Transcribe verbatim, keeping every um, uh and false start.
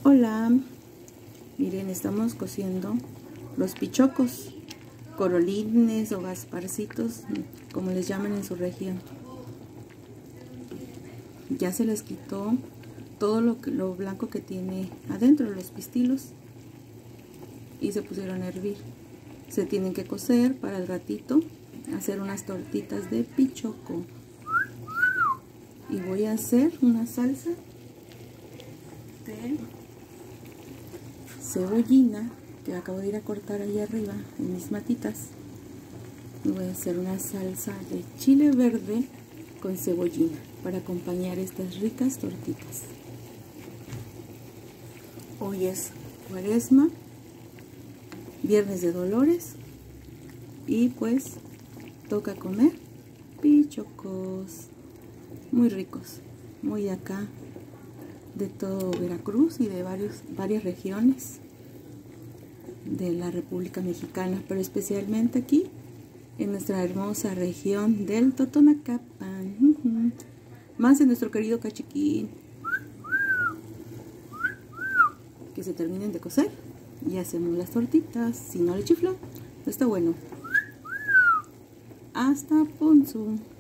Hola, miren, estamos cociendo los pichocos, corolines o gasparcitos, como les llaman en su región. Ya se les quitó todo lo, que, lo blanco que tiene adentro, los pistilos, y se pusieron a hervir. Se tienen que cocer para el ratito hacer unas tortitas de pichoco. Y voy a hacer una salsa de cebollina que acabo de ir a cortar ahí arriba en mis matitas. Y voy a hacer una salsa de chile verde con cebollina para acompañar estas ricas tortitas. Hoy es Cuaresma, Viernes de Dolores, y pues toca comer pichocos muy ricos, muy de acá, de todo Veracruz y de varios, varias regiones de la República Mexicana, pero especialmente aquí en nuestra hermosa región del Totonacapan. Uh-huh. Más en nuestro querido Cachiquín. Que se terminen de cocer y hacemos las tortitas. Si no le chifla, no está bueno. Hasta punzo.